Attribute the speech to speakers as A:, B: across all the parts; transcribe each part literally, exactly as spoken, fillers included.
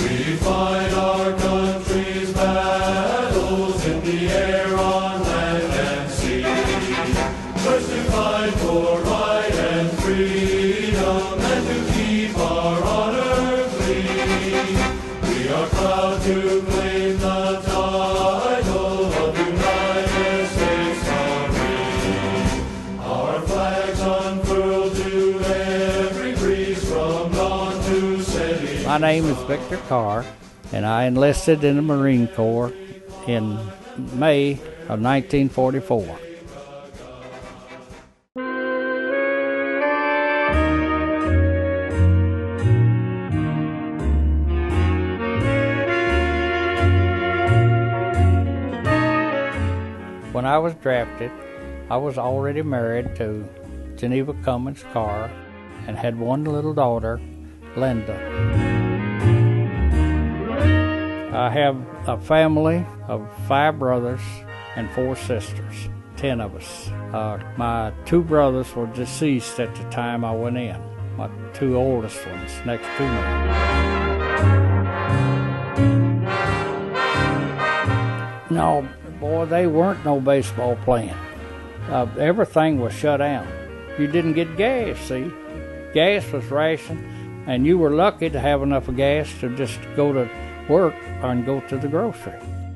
A: We fight our country's battles in the air, on land and sea. First to fight for right and freedom, and to keep our honor clean. We are proud to claim the title of United States Marine. Our flags unfurled to every breeze, from dawn to setting.
B: My name is Vic Carr, and I enlisted in the Marine Corps in May of nineteen forty-four. When I was drafted, I was already married to Geneva Cummins Carr and had one little daughter, Linda. I have a family of five brothers and four sisters, ten of us. Uh, my two brothers were deceased at the time I went in, my two oldest ones next to me. No, boy, they weren't no baseball playing. Uh, everything was shut down. You didn't get gas, see? Gas was rationed, and you were lucky to have enough gas to just go to work and go to the grocery.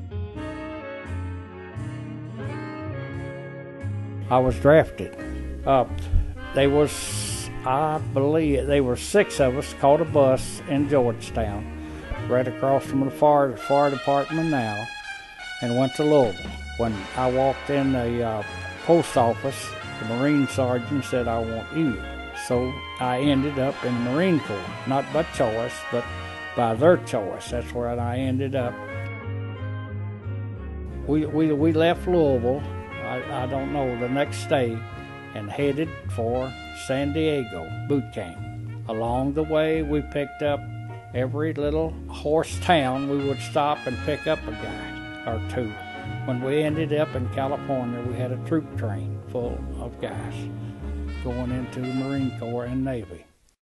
B: I was drafted. Uh, they was, I believe, they were six of us, caught a bus in Georgetown, right across from the fire, fire department now, and went to Louisville. When I walked in the uh, post office, the Marine sergeant said, "I want you." So I ended up in the Marine Corps, not by choice, but by their choice. That's where I ended up. We we, we left Louisville, I, I don't know, the next day, and headed for San Diego boot camp. Along the way, we picked up every little horse town. We would stop and pick up a guy or two. When we ended up in California, we had a troop train full of guys going into the Marine Corps and Navy.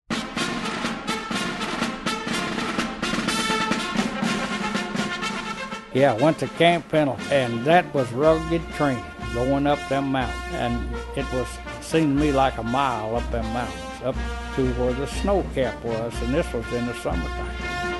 B: Yeah, I went to Camp Pendleton, and that was rugged training, going up them mountains. And it was seemed to me like a mile up them mountains, up to where the snow cap was, and this was in the summertime.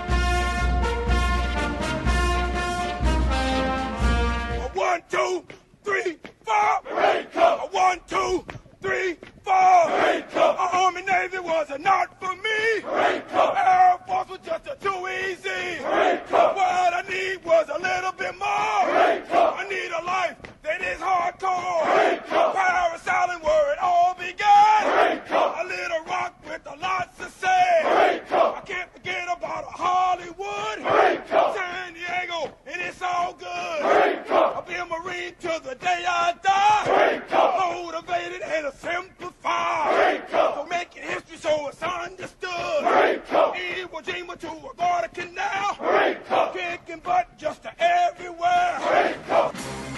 C: One, two, three, four. Marine Corps. One, two, three, four. Marine Corps. Army Navy was not for me. Marine Corps. Air Force was just a too easy. Marine Corps. What I need was a little bit more. Marine Corps. I need a life that is hardcore. Marine Corps. Parasailing where it all began. Marine Corps. A little rock with a lots of sand. Marine Corps. I can't forget about a Hollywood. Marine Corps. San Diego, and it's all good. Marine Corps. I'll be a Marine till the day I die. Marine Corps. Motivated and a simplified. Marine Corps. So making history so it's understood. Marine Corps. Iwo Jima to a Guadalcanal. Marine Corps. Kicking butt just to everywhere. Marine Corps.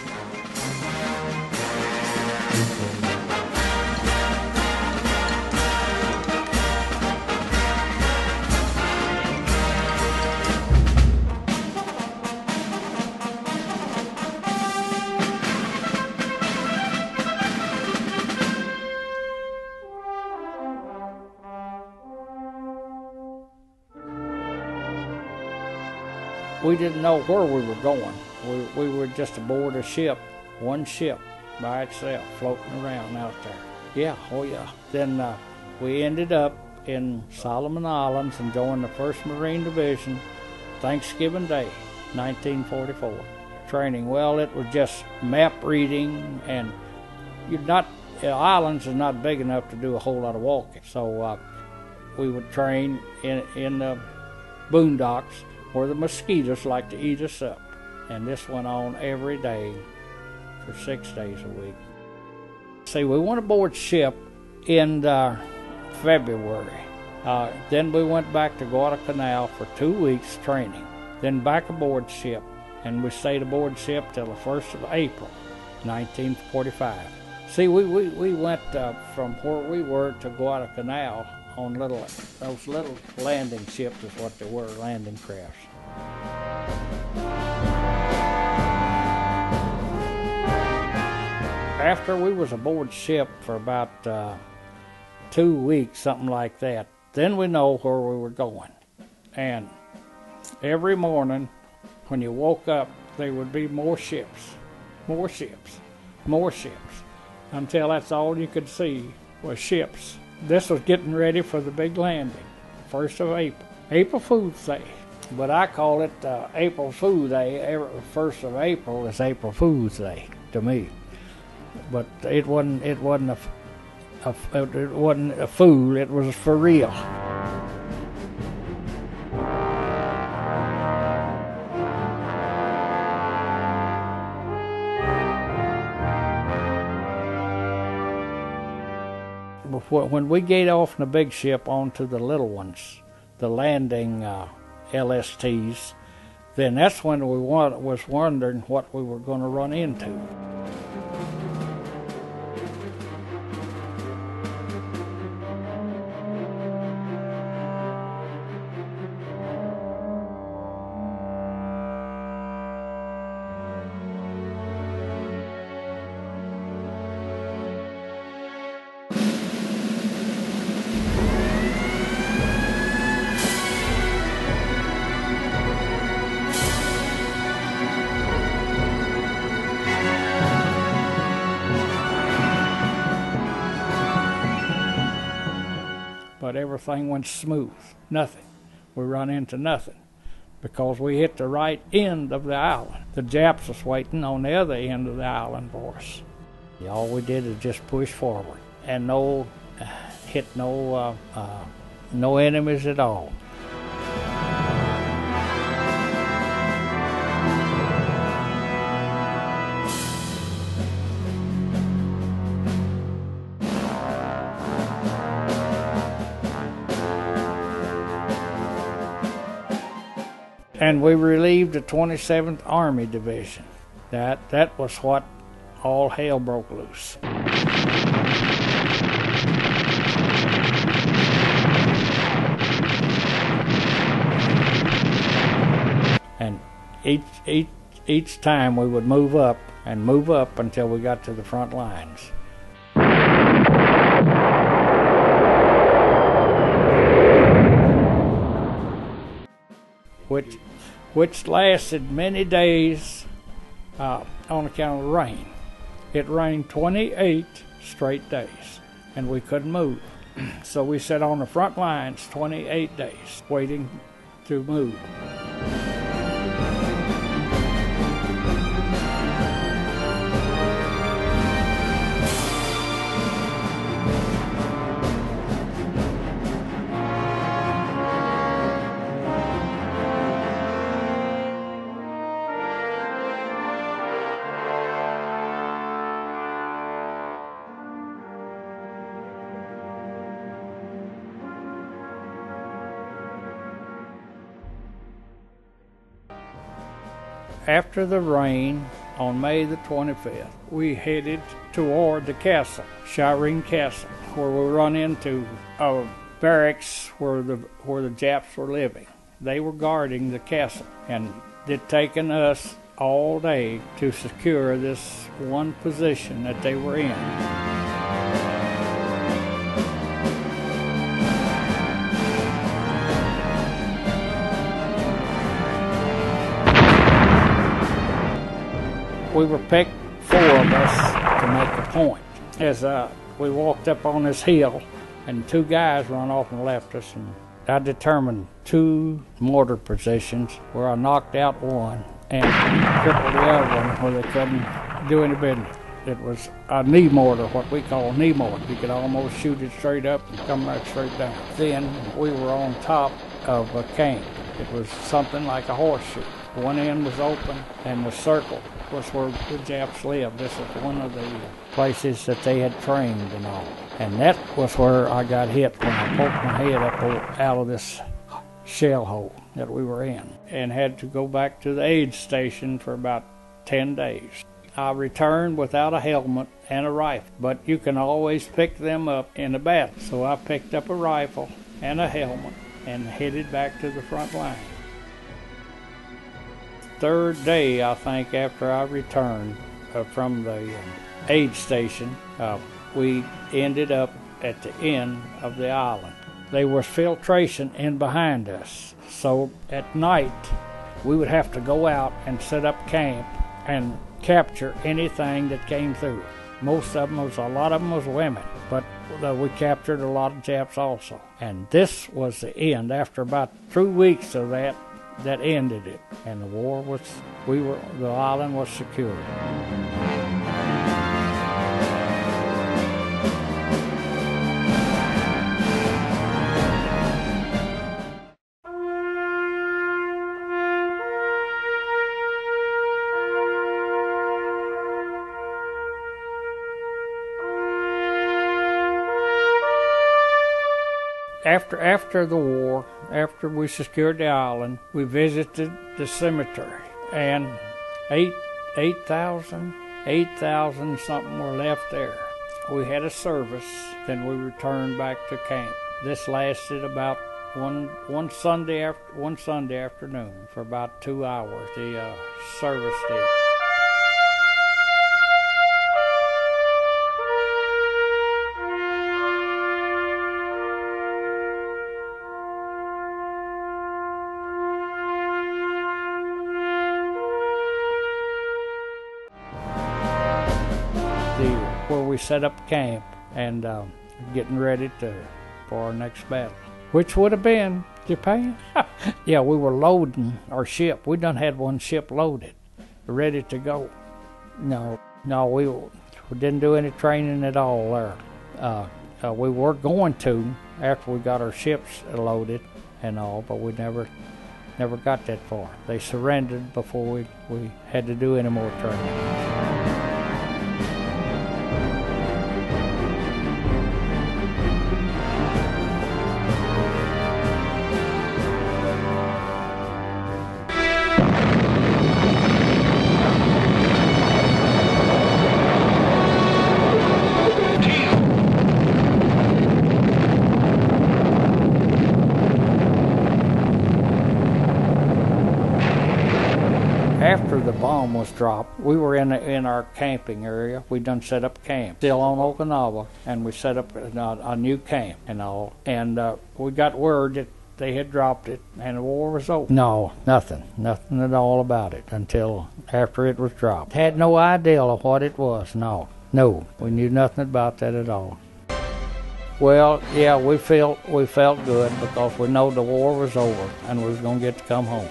B: We didn't know where we were going. We, we were just aboard a ship, one ship by itself, floating around out there. Yeah, oh yeah. Then uh, we ended up in Solomon Islands and joined the first Marine Division Thanksgiving Day, nineteen forty-four. Training, well, it was just map reading, and you're not, uh, islands is not big enough to do a whole lot of walking. So uh, we would train in, in the boondocks, where the mosquitoes like to eat us up. And this went on every day for six days a week. See, we went aboard ship in uh, February. Uh, then we went back to Guadalcanal for two weeks training. Then back aboard ship, and we stayed aboard ship till the first of April, nineteen forty-five. See, we, we, we went uh, from where we were to Guadalcanal on little, those little landing ships is what they were, landing crafts. After we was aboard ship for about uh, two weeks, something like that, then we know where we were going. And every morning when you woke up, there would be more ships, more ships, more ships, until that's all you could see was ships. This was getting ready for the big landing, first of April, April Fool's Day. But I call it uh, April Fool's Day. First of April is April Fool's Day to me. But it wasn't. It wasn't a, a. It wasn't a fool. It was for real. Before, when we get off in the big ship onto the little ones, the landing uh, L S Ts, then that's when we want, was wondering what we were going to run into. But everything went smooth, nothing. We run into nothing because we hit the right end of the island. The Japs was waiting on the other end of the island for us. All we did is just push forward and no, uh, hit no, uh, uh, no enemies at all. And we relieved the twenty-seventh Army Division. That that was what all hell broke loose. And each each each time we would move up and move up until we got to the front lines. Which which lasted many days uh, on account of the rain. It rained twenty-eight straight days, and we couldn't move. So we sat on the front lines twenty-eight days, waiting to move. After the rain, on May the twenty-fifth, we headed toward the castle, Shireen Castle, where we run into a barracks where the where the Japs were living. They were guarding the castle, and it taken us all day to secure this one position that they were in. We were picked, four of us, to make a point. As uh, we walked up on this hill, and two guys run off and left us, and I determined two mortar positions where I knocked out one and crippled the other one where they couldn't do any business. It was a knee mortar, what we call knee mortar. You could almost shoot it straight up and come back straight down. Then we were on top of a camp. It was something like a horseshoe. One end was open, and the circle was where the Japs lived. This was one of the places that they had trained and all. And that was where I got hit when I poked my head up out of this shell hole that we were in, and had to go back to the aid station for about ten days. I returned without a helmet and a rifle, but you can always pick them up in a battle. So I picked up a rifle and a helmet and headed back to the front line. Third day, I think, after I returned uh, from the uh, aid station, uh, we ended up at the end of the island. There was filtration in behind us, so at night we would have to go out and set up camp and capture anything that came through. Most of them was, a lot of them was women, but uh, we captured a lot of Japs also. And this was the end. After about three weeks of that, that ended it, and the war was, we were, the island was secured. After after the war, after we secured the island, we visited the cemetery, and eight eight thousand, eight thousand something were left there. We had a service, then we returned back to camp. This lasted about one one Sunday after one Sunday afternoon for about two hours. The uh, service did. Where we set up camp and uh, getting ready to for our next battle, which would have been Japan. Yeah, we were loading our ship. We done had one ship loaded, ready to go. No, no, we, we didn't do any training at all there. Uh, uh, we were going to after we got our ships loaded and all, but we never, never got that far. They surrendered before we, we had to do any more training. After the bomb was dropped, we were in in our camping area. We done set up camp, still on Okinawa, and we set up a, a new camp and all. And uh, we got word that they had dropped it and the war was over. No, nothing, nothing at all about it until after it was dropped. Had no idea of what it was. No, no, we knew nothing about that at all. Well, yeah, we felt we felt good because we know the war was over and we was gonna get to come home.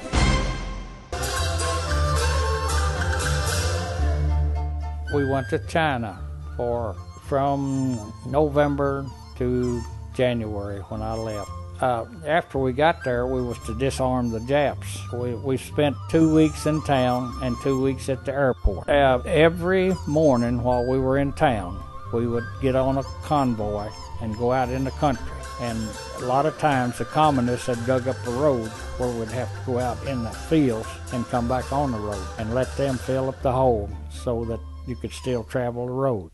B: We went to China for from November to January when I left. Uh, after we got there, we was to disarm the Japs. We, we spent two weeks in town and two weeks at the airport. Uh, every morning while we were in town, we would get on a convoy and go out in the country. And a lot of times the communists had dug up a road where we'd have to go out in the fields and come back on the road and let them fill up the hole so that you could still travel the road.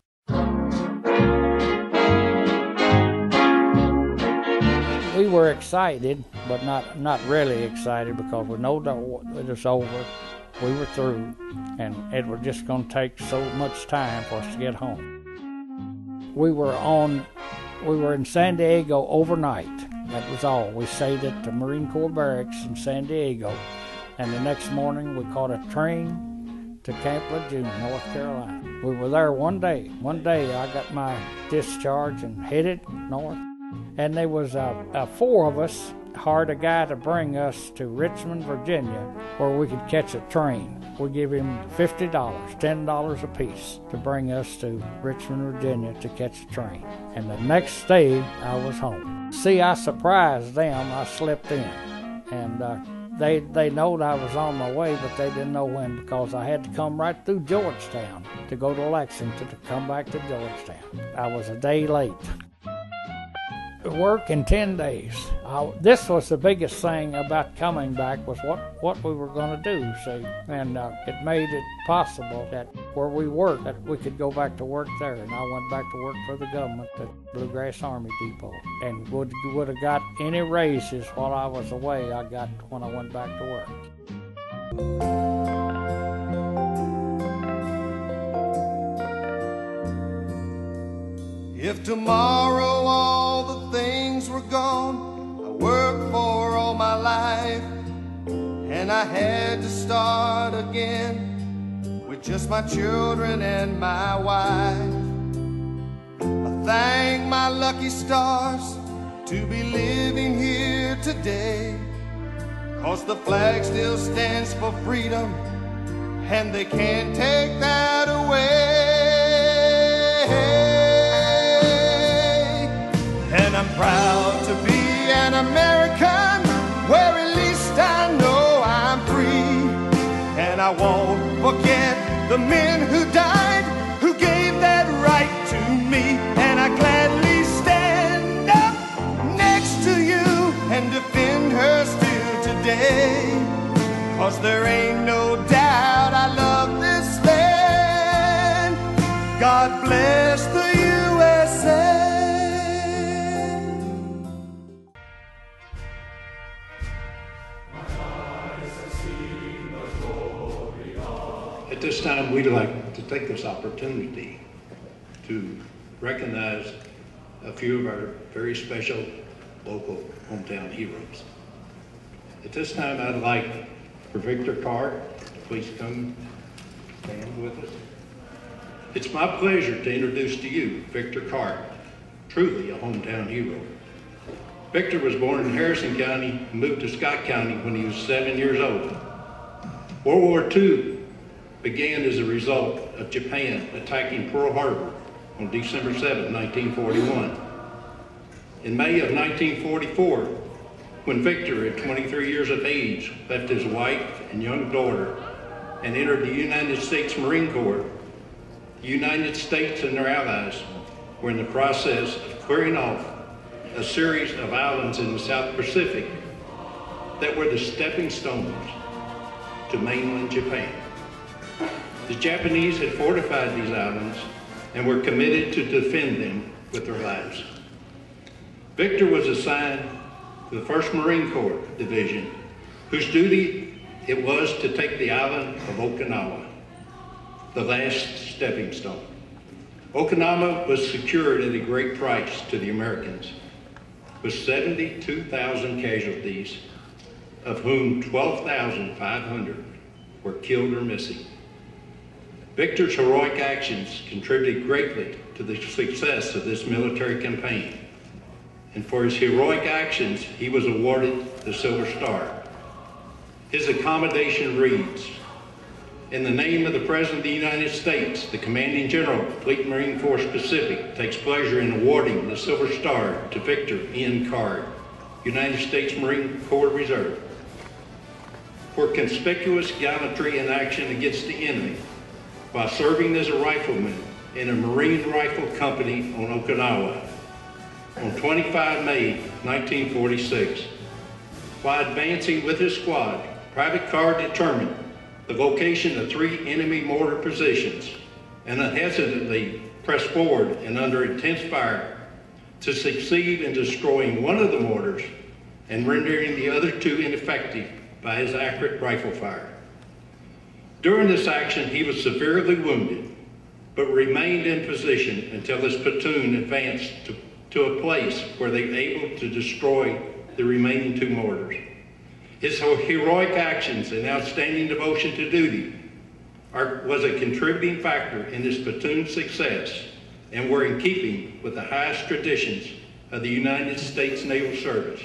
B: We were excited, but not not really excited because we know that it was over. We were through, and it was just going to take so much time for us to get home. We were on, we were in San Diego overnight. That was all. We stayed at the Marine Corps barracks in San Diego, and the next morning we caught a train to Camp Lejeune, North Carolina. We were there one day. One day I got my discharge and headed north. And there was uh, uh, four of us hired a guy to bring us to Richmond, Virginia, where we could catch a train. We gave him fifty dollars, ten dollars a piece, to bring us to Richmond, Virginia to catch a train. And the next day I was home. See, I surprised them. I slipped in. And uh, They they knowed I was on my way, but they didn't know when because I had to come right through Georgetown to go to Lexington to come back to Georgetown. I was a day late. work in ten days. I, this was the biggest thing about coming back was what, what we were going to do, see. And uh, it made it possible that where we worked, that we could go back to work there. And I went back to work for the government at Bluegrass Army Depot. And would would have got any raises while I was away I got when I went back to work.
D: If tomorrow all the things were gone I worked for all my life, and I had to start again with just my children and my wife, I thank my lucky stars to be living here today, 'cause the flag still stands for freedom and they can't take that away. And I'm proud to be an American, where at least I know I'm free. And I won't forget the men who died, who gave that right to me. And I gladly stand up next to you and defend her still today, 'cause there ain't no doubt I love this land. God bless the U S A.
E: At this time, we'd like to take this opportunity to recognize a few of our very special local hometown heroes. At this time, I'd like for Victor Carr to please come stand with us. It's my pleasure to introduce to you Victor Carr, truly a hometown hero. Victor was born in Harrison County and moved to Scott County when he was seven years old. World War Two began as a result of Japan attacking Pearl Harbor on December seventh, nineteen forty-one. In May of nineteen forty-four, when Victor, at twenty-three years of age, left his wife and young daughter and entered the United States Marine Corps, the United States and their allies were in the process of clearing off a series of islands in the South Pacific that were the stepping stones to mainland Japan. The Japanese had fortified these islands and were committed to defend them with their lives. Victor was assigned to the first Marine Corps Division, whose duty it was to take the island of Okinawa, the last stepping stone. Okinawa was secured at a great price to the Americans, with seventy-two thousand casualties, of whom twelve thousand five hundred were killed or missing. Victor's heroic actions contributed greatly to the success of this military campaign, and for his heroic actions, he was awarded the Silver Star. His accommodation reads, "In the name of the President of the United States, the Commanding General, Fleet Marine Force Pacific, takes pleasure in awarding the Silver Star to Victor Ian Carr, United States Marine Corps Reserve, for conspicuous gallantry in action against the enemy, while serving as a rifleman in a Marine Rifle Company on Okinawa on the twenty-fifth of May, nineteen forty-six. While advancing with his squad, Private Carr determined the location of three enemy mortar positions and unhesitantly pressed forward and under intense fire to succeed in destroying one of the mortars and rendering the other two ineffective by his accurate rifle fire. During this action, he was severely wounded, but remained in position until his platoon advanced to, to a place where they were able to destroy the remaining two mortars. His heroic actions and outstanding devotion to duty are, was a contributing factor in his platoon's success and were in keeping with the highest traditions of the United States Naval Service.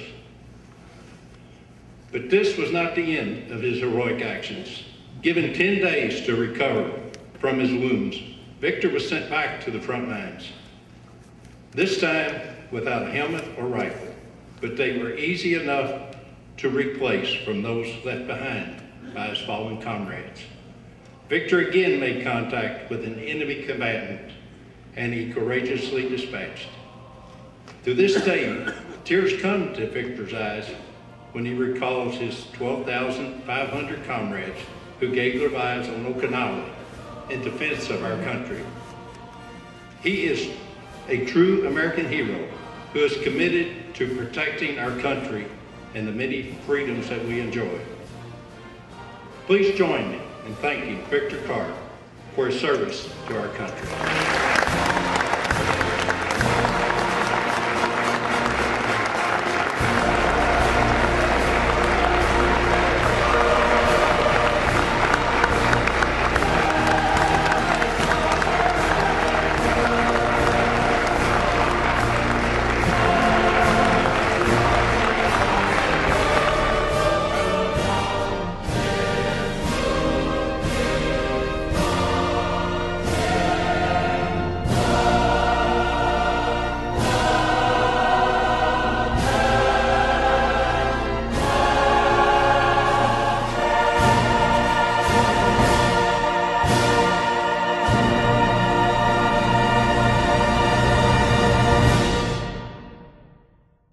E: But this was not the end of his heroic actions. Given ten days to recover from his wounds, Victor was sent back to the front lines. This time without a helmet or rifle, but they were easy enough to replace from those left behind by his fallen comrades. Victor again made contact with an enemy combatant, and he courageously dispatched. To this day, tears come to Victor's eyes when he recalls his twelve thousand five hundred comrades who gave their lives on Okinawa in defense of our country. He is a true American hero who is committed to protecting our country and the many freedoms that we enjoy. Please join me in thanking Vic Carr for his service to our country.